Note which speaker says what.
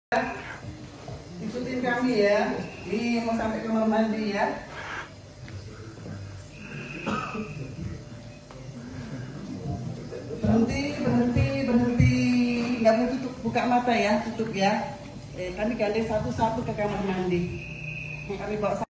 Speaker 1: Ikutin kami ya. Ini mau sampai kamar mandi ya. Berhenti. Nggak boleh tutup, buka mata ya, tutup ya. Kami gali satu-satu ke kamar mandi. Kami bawa